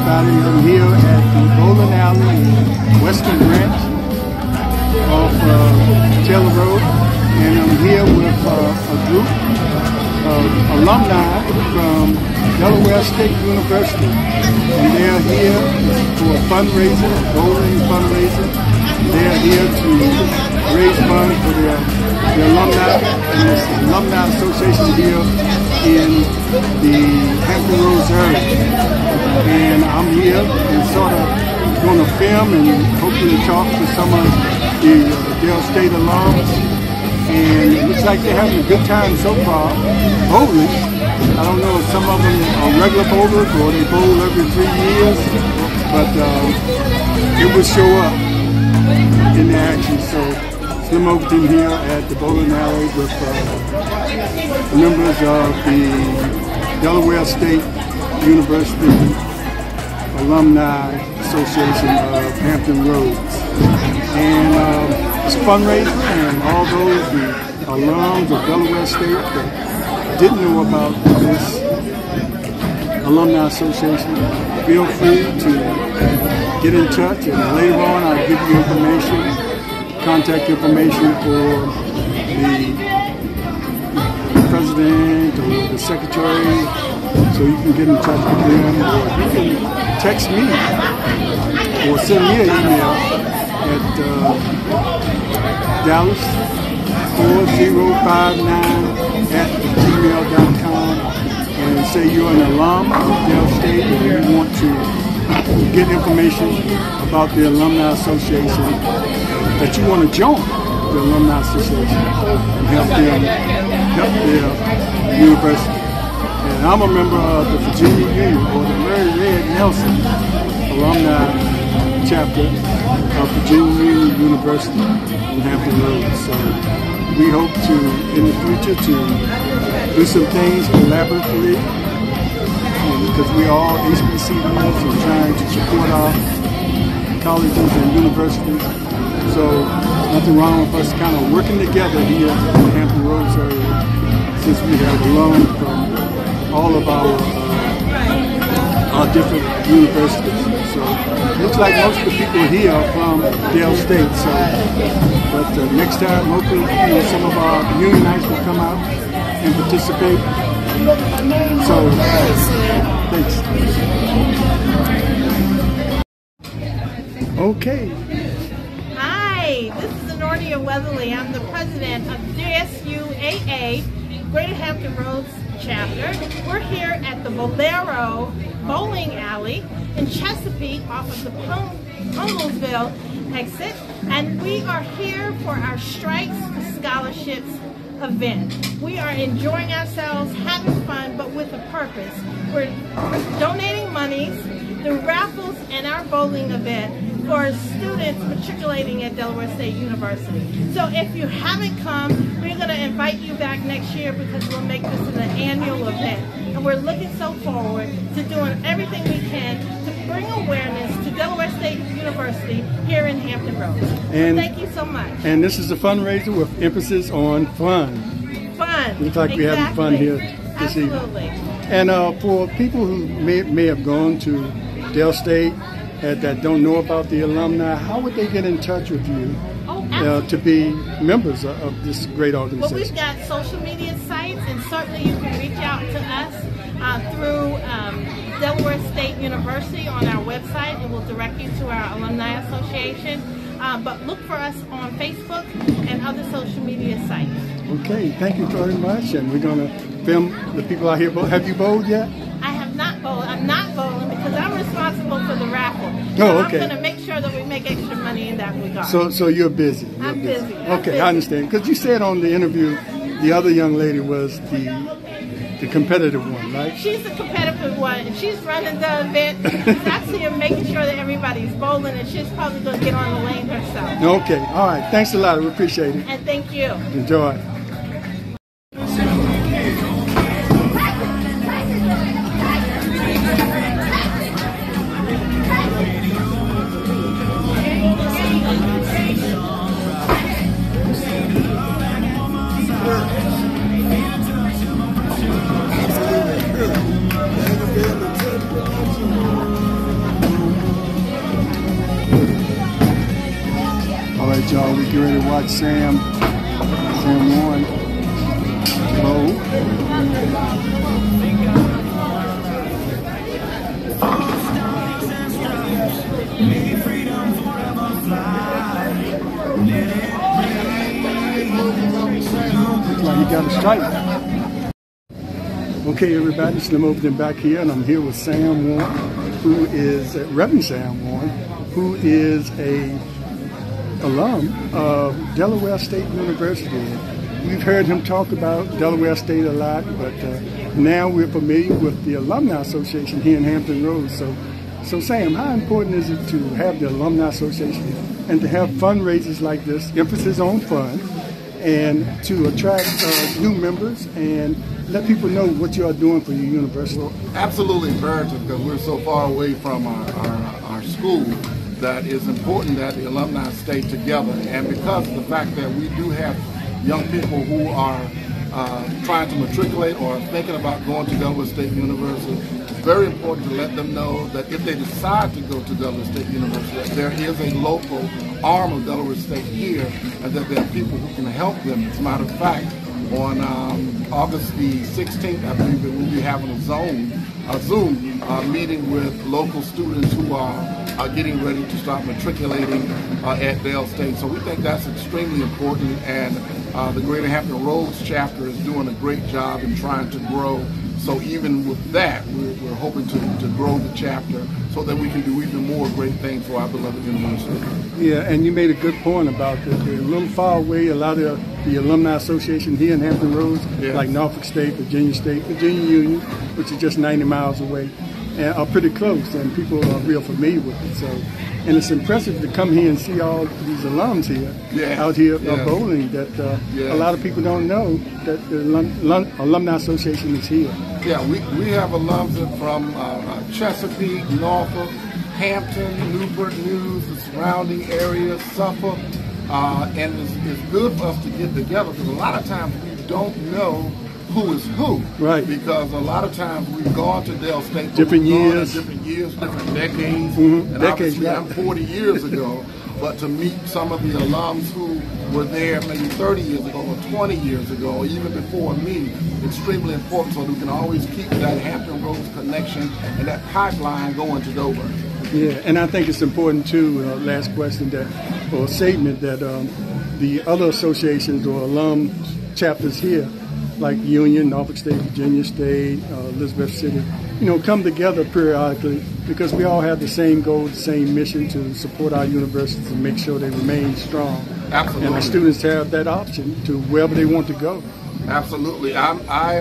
everybody. I'm here at the bowling alley in Western Branch off Taylor Road, and I'm here with a group of alumni from Delaware State University, and they're here for a fundraiser, a bowling fundraiser. They're here to raise funds for their alumni and this alumni association here in the Hampton Roads area. And I'm here and sort of going to film and hopefully talk to some of the Dale State alums. And it looks like they're having a good time so far. Bowling, I don't know if some of them are regular bowlers or they bowl every 3 years, but it will show up in the action. So Slim Overton here at the bowling alley with members of the Delaware State University Alumni Association of Hampton Roads. And it's a fundraiser, and all those the alums of Delaware State that didn't know about this Alumni Association, feel free to get in touch, and later on I'll give you information, contact information for the president or the secretary, so you can get in touch with them, or you can text me or send me an email at dallas4059@gmail.com and say you're an alum of Dale State and you want to get information about the Alumni Association, that you want to join the Alumni Association and help their university. And I'm a member of the Virginia Union, or the Mary Red Nelson Alumni Chapter of Virginia Union University in Hampton Roads. So we hope to, in the future, to do some things collaboratively, because we are all HBCUs and trying to support our colleges and universities. So nothing wrong with us kind of working together here in the Hampton Roads area, since we have alum from all of our different universities. So it looks like most of the people here are from Dale State. So, but next time, hopefully, some of our unionites will come out and participate. So, thanks. Okay. Hi, this is Honoria Weatherly. I'm the president of DSUAA, Greater Hampton Roads Chapter. We're here at the Bolero Bowling Alley in Chesapeake off of the Humblesville exit, and we are here for our Strikes for Scholarships event. We are enjoying ourselves, having fun, but with a purpose. We're donating monies through raffles and our bowling event for students matriculating at Delaware State University. So if you haven't come, we're going to invite you back next year, because we'll make this an annual event. And we're looking so forward to doing everything we can to bring awareness to Delaware State University here in Hampton Roads. And thank you so much. And this is a fundraiser with emphasis on fun. Fun. Looks like we're having fun here this evening. Absolutely. And for people who may have gone to Dale State that don't know about the alumni, how would they get in touch with you to be members of this great organization? Well, we've got social media sites, and certainly you can reach out to us through Delaware State University on our website. It will direct you to our Alumni Association. But look for us on Facebook and other social media sites. Okay, thank you very much. And we're going to film the people out here. Have you bowled yet? I have not bowled. I'm not bowling because I'm responsible for the raffle. So okay. I'm going to make sure that we make extra money in that regard. So you're busy. I'm busy. Okay, I understand. Because you said on the interview, the other young lady was the competitive one, right? She's the competitive one, and she's running the event. She's actually making sure that everybody's bowling, and she's probably going to get on the lane herself. Okay, all right. Thanks a lot. We appreciate it. And thank you. Enjoy. right, y'all, we get ready to watch Sam Warren bowl. Looks like he got a strike. Okay, everybody, Slim Overton back here, and I'm here with Sam Warren, who is Reverend Sam Warren, who is a alum of Delaware State University. We've heard him talk about Delaware State a lot, but now we're familiar with the Alumni Association here in Hampton Roads. So Sam, how important is it to have the Alumni Association and to have fundraisers like this, emphasis on fun, and to attract new members and let people know what you are doing for your university? Well, absolutely imperative, because we're so far away from our school that it's important that the alumni stay together. And because of the fact that we do have young people who are trying to matriculate or thinking about going to Delaware State University, it's very important to let them know that if they decide to go to Delaware State University, that there is a local arm of Delaware State here, and that there are people who can help them. As a matter of fact, on August the 16th, I believe that we'll be having a Zoom meeting with local students who are getting ready to start matriculating at Dale State. So we think that's extremely important, and the Greater Hampton Roads chapter is doing a great job in trying to grow. So even with that, we're hoping to grow the chapter so that we can do even more great things for our beloved university. Yeah, and you made a good point about they're a little far away. A lot of the Alumni Association here in Hampton Roads, like Norfolk State, Virginia Union, which is just 90 miles away, and are pretty close, and people are real familiar with it. So, and it's impressive to come here and see all these alums here, out here bowling, that a lot of people don't know that the Alumni Association is here. Yeah, we have alums from Chesapeake, Norfolk, Hampton, Newport News, the surrounding areas, Suffolk, and it's good for us to get together, because a lot of times we don't know who is who. Right. Because a lot of times we've gone to Dale State. Different years, different decades. Mm-hmm. And decades, obviously I'm 40 years ago. But to meet some of the alums who were there maybe 30 years ago or 20 years ago, or even before me, extremely important, so we can always keep that Hampton Roads connection and that pipeline going to Dover. Yeah, and I think it's important too, last question, or statement, that the other associations or alum chapters here, like Union, Norfolk State, Virginia State, Elizabeth City, come together periodically, because we all have the same goal, the same mission to support our universities and make sure they remain strong. Absolutely. And our students have that option to wherever they want to go. Absolutely. I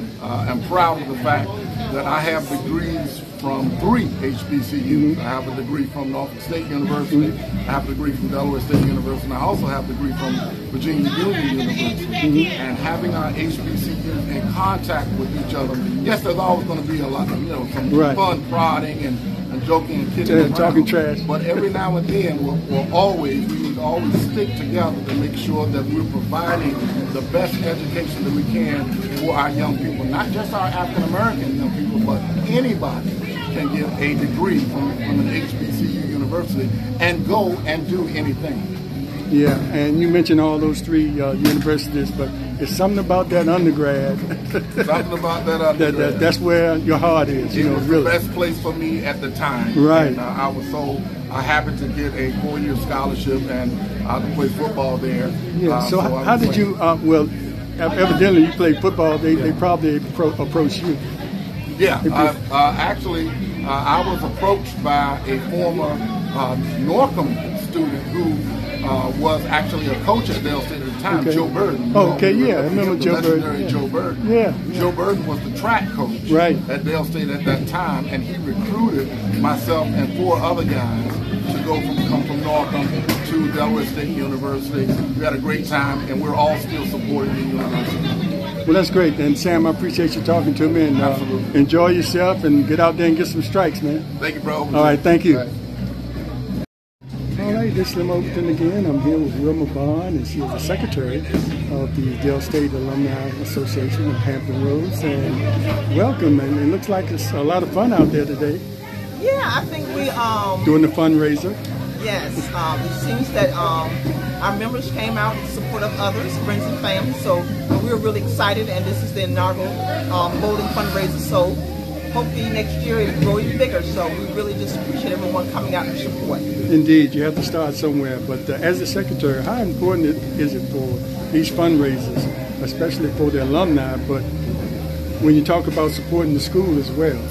am proud of the fact that I have degrees from 3 HBCUs. I have a degree from Norfolk State University, I have a degree from Delaware State University, and I also have a degree from Virginia Union University. And having our HBCUs in contact with each other, yes, there's always going to be a lot of, some fun prodding and joking and kidding around, talking trash. But every now and then, we need to always stick together to make sure that we're providing the best education that we can for our young people, not just our African American young people, but anybody can get a degree from an HBCU university and go and do anything. Yeah, and you mentioned all those 3 universities, but it's something about that undergrad. Something about that undergrad. That's where your heart is. It was really the best place for me at the time. Right. And I was so happy to get a 4-year scholarship and to play football there. Yeah. So how did you? Well, evidently you played football. They probably approached you. Yeah. Actually, I was approached by a former Norcom student who was actually a coach at Dale State at the time, Joe Burden. Oh, okay, yeah, I remember Joe Burden. Joe Burden. Yeah. Joe Burden was the track coach at Dale State at that time, and he recruited myself and 4 other guys to come from Norcom to Delaware State University. We had a great time, and we're all still supporting the university. Well, that's great. And Sam, I appreciate you talking to me, and enjoy yourself and get out there and get some strikes, man. Thank you, bro. All right, thank you. All right, this is Slim Overton again. I'm here with Wilma Bond, and she is the secretary of the Dale State Alumni Association of Hampton Roads. And welcome, and it looks like it's a lot of fun out there today. Yeah, I think we doing the fundraiser. Yes, it seems that our members came out in support of others, friends and family. So we're really excited, and this is the inaugural bowling fundraiser. So hopefully next year it will grow even bigger. So we really just appreciate everyone coming out to support. Indeed, you have to start somewhere. But as the secretary, how important is it for these fundraisers, especially for the alumni, but when you talk about supporting the school as well?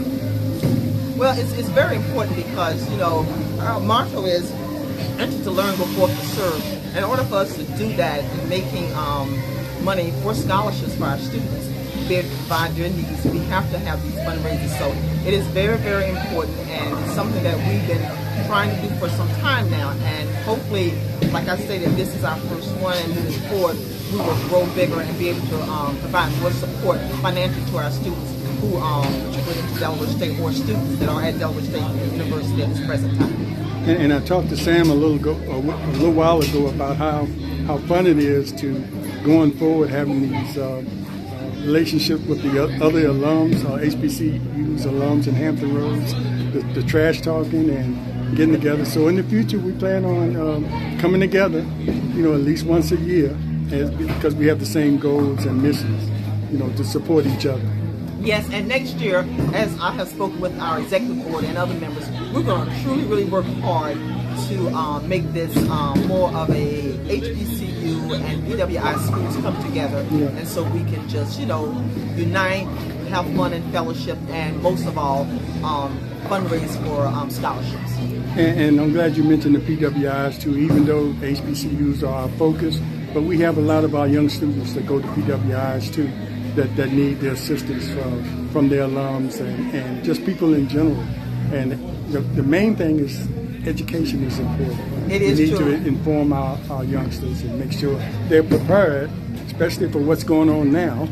Well, it's very important because, you know, our motto is enter to learn, go forth to serve. In order for us to do that and making money for scholarships for our students, be able to provide their needs, we have to have these fundraisers. So it is very, very important, and it's something that we've been trying to do for some time now. And hopefully, like I stated, this is our first one, and moving forward, we will grow bigger and be able to provide more support financially to our students who matriculate into Delaware State, or students that are at Delaware State University at this present time. And I talked to Sam a little while ago about how fun it is to going forward having these relationships with the other alums, HBCU's alums in Hampton Roads, the trash talking and getting together. So in the future, we plan on coming together, you know, at least once a year, because we have the same goals and missions, you know, to support each other. Yes, and next year, as I have spoken with our executive board and other members, we're going to truly, really work hard to make this more of a HBCU and PWI schools come together, and so we can just, you know, unite, have fun and fellowship, and most of all, fundraise for scholarships. And I'm glad you mentioned the PWIs too, even though HBCUs are our focus, but we have a lot of our young students that go to PWIs too, that need the assistance from their alums and just people in general. And the main thing is education is important. It is true. We need to inform our youngsters and make sure they're prepared, especially for what's going on now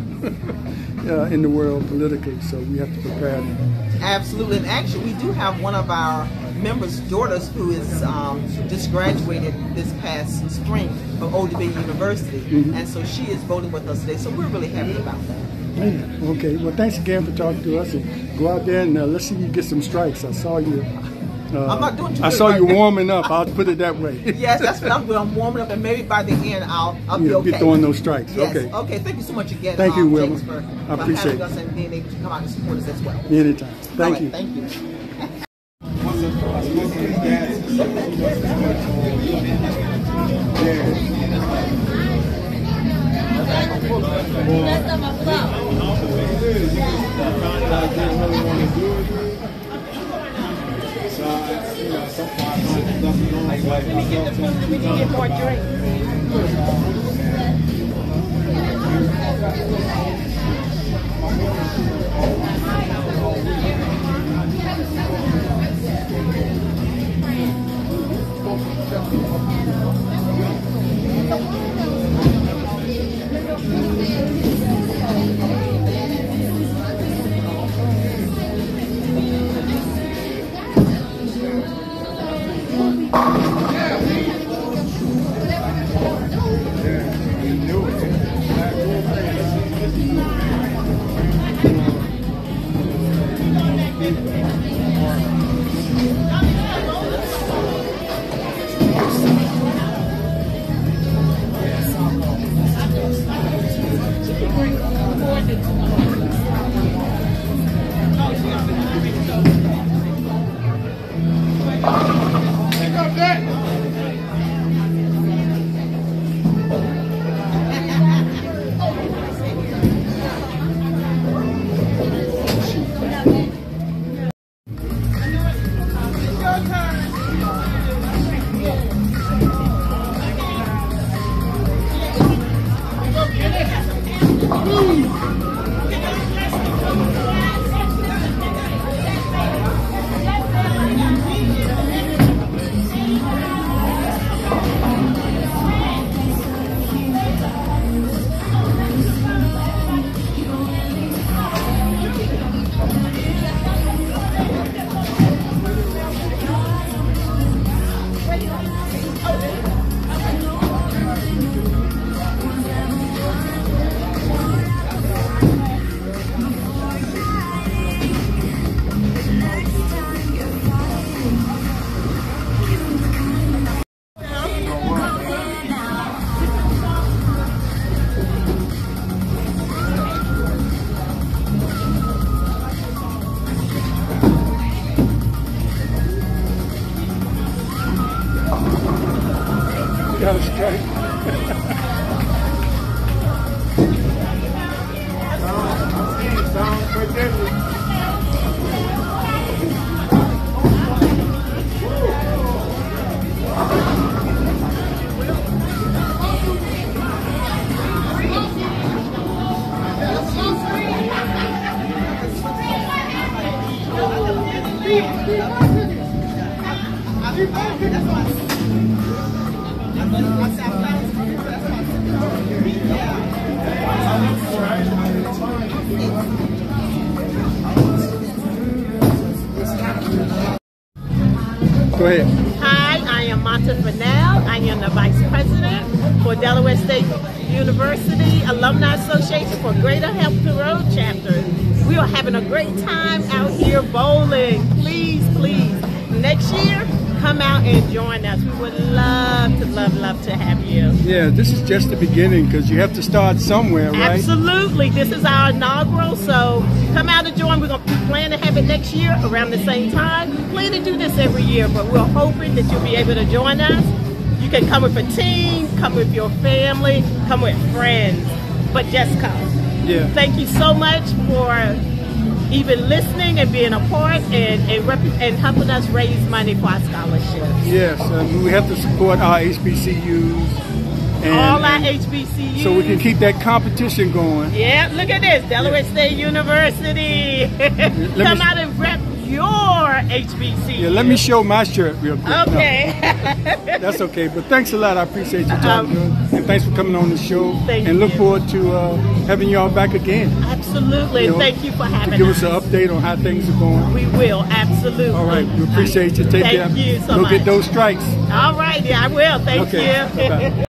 in the world politically. So we have to prepare them. Absolutely. And actually, we do have one of our members' daughters who is just graduated this past spring from Old Dominion University, and so she is voting with us today. So we're really happy about that. Yeah. Okay. Well, thanks again for talking to us, and go out there and let's see you get some strikes. I saw you. I'm not doing too I good saw right you now. warming up. I'll put it that way. Yes, that's what I'm doing. I'm warming up, and maybe by the end I'll be okay. Be throwing those strikes. Yes. Okay. Okay. Thank you so much again. Thank you, Wilma. James, for I appreciate having us and being able to come out and support us as well. Anytime. Thank All right, you. Thank you. We can get more drinks. got a strike. Sounds quite deadly. Go ahead. Hi, I am Monta Fennell. I am the Vice President for Delaware State University Alumni Association for Greater Hampton Road Chapter. We are having a great time out here bowling. Please, please, next year, come out and join us. We would love to have you. Yeah, this is just the beginning because you have to start somewhere, right? Absolutely. This is our inaugural, so come out and join. We're going to plan to have it next year around the same time. Plan to do this every year, but we're hoping that you'll be able to join us. You can come with a team, come with your family, come with friends, but just come. Yeah. Thank you so much for even listening and being a part and helping us raise money for our scholarships. Yes, we have to support our HBCUs. All our HBCUs. So we can keep that competition going. Yeah, look at this, Delaware State University. Come out and rep your HBCU. Yeah, let me show my shirt real quick. Okay. No, that's okay, but thanks a lot. I appreciate you talking to us. And thanks for coming on the show. Thank and look you. forward to having y'all back again. Absolutely. You know, thank you for having give us. us an update on how things are going. We will, absolutely. All right, we appreciate you. Take care. Thank you so Go much. get those strikes. All right, yeah, I will. Thank Okay. you. Bye-bye.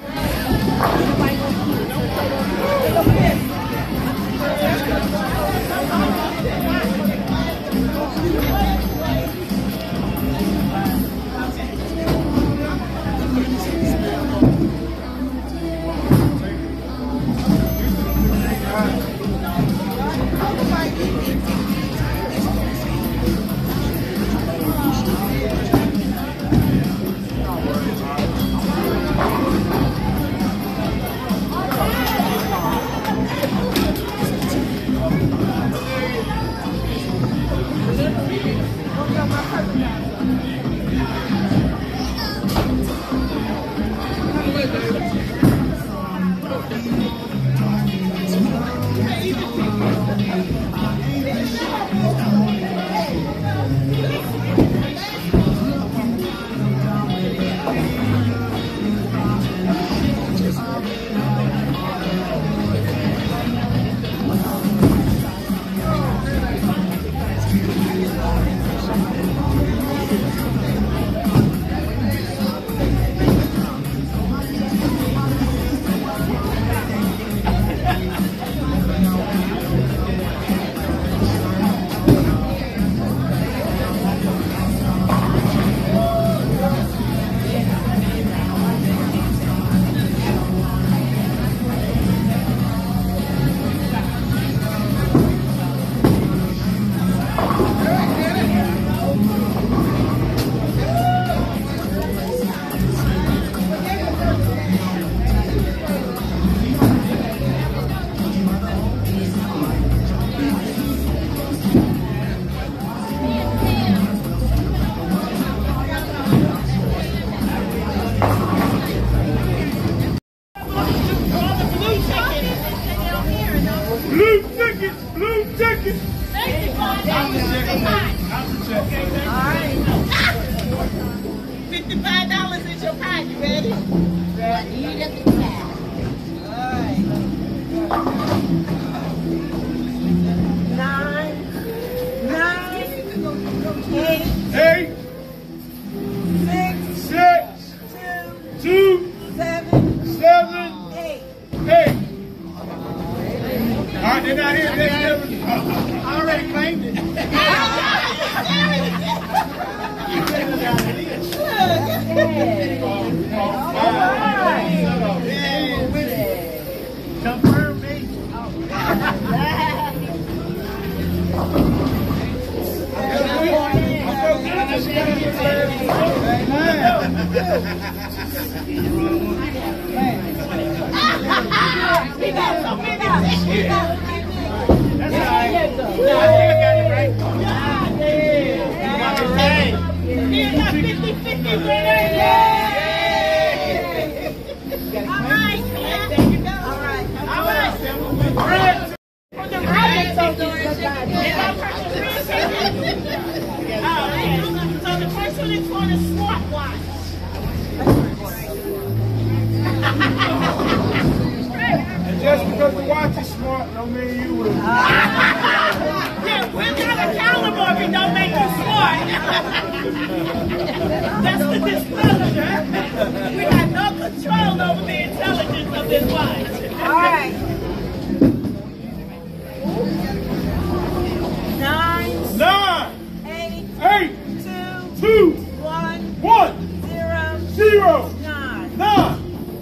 $55 is your pie. You ready? Ready. You look at that. All right. 8, 6, 2, 7, 8. All right, they're not here. I already claimed it. Confirm me. Just because the watch is smart, don't mean you would. Yeah, we're not accountable if it don't make you smart. That's the disclosure. We have no control over the intelligence of this watch. All right. 9, 8, 2, 1, 0, 9.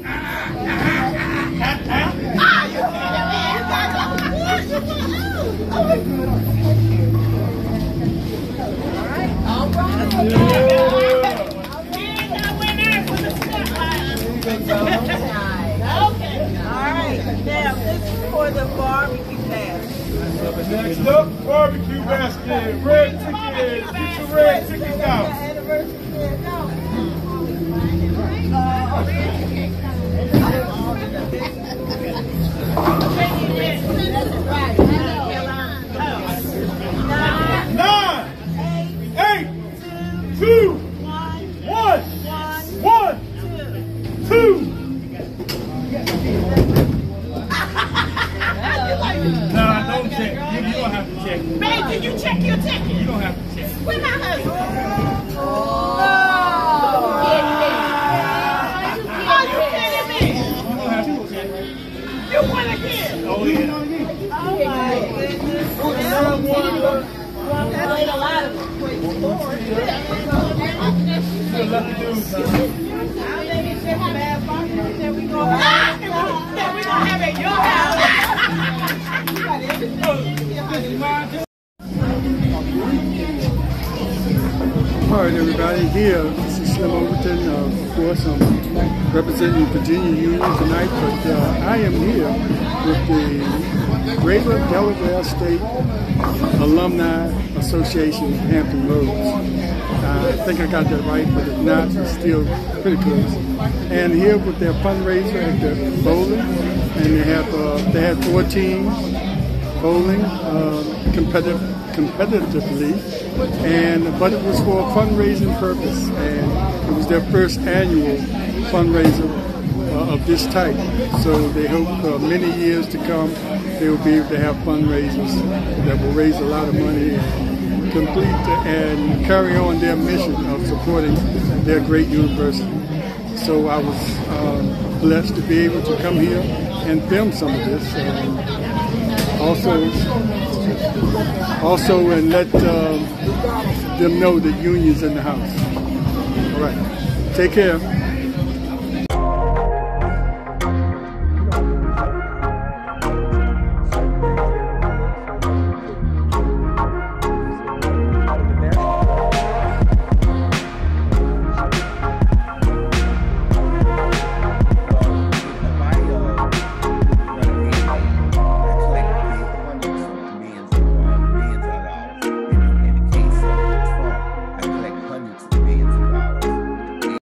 Now, this is for the barbecue basket. Next up, barbecue basket. Red tickets. Get your red tickets out. Nine, 8, 2, 1, 2. Nah, don't check. You don't have to check. Babe, did you check your ticket? You don't have to check. Where's my husband? Are you kidding me? You don't have to check. You won again. Oh, yeah. Oh my goodness. Played a lot of Good luck to do, son. That we gonna have at your house. All right, everybody. Here, this is Slim Overton. Of course, I'm representing Virginia Union tonight, but I am here with the Greater Delaware State Alumni Association of Hampton Roads. I think I got that right, but if not, it's still pretty close. And here with their fundraiser at the bowling, and they had 4 teams bowling competitively, but it was for a fundraising purpose, and it was their first annual fundraiser of this type. So they hope many years to come they will be able to have fundraisers that will raise a lot of money and complete and carry on their mission of supporting their great university. So I was blessed to be able to come here and film some of this. Also, and let them know that Union's in the house. All right. Take care.